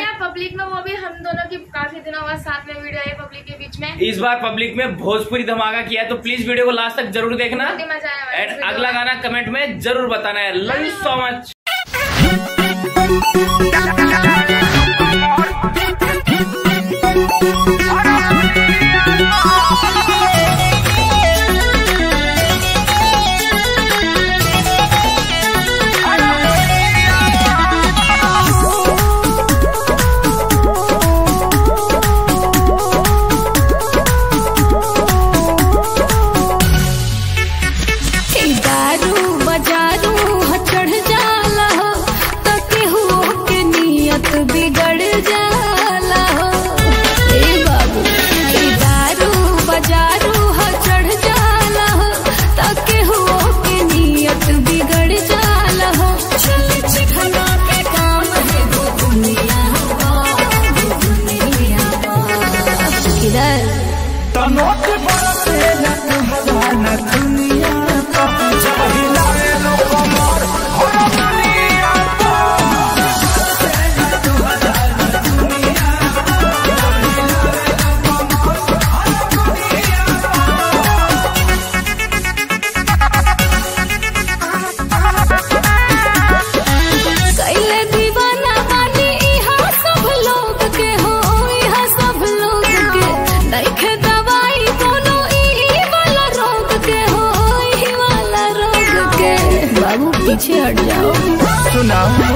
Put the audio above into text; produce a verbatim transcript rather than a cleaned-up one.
यार पब्लिक में, वो भी हम दोनों की काफी दिनों बाद साथ में वीडियो आई पब्लिक के बीच में। इस बार पब्लिक में भोजपुरी धमाका किया है, तो प्लीज वीडियो को लास्ट तक जरूर देखना। मजा आया। एंड अगला गाना कमेंट में जरूर बताना है। Love you so much. पीछे हट जाओ। सुना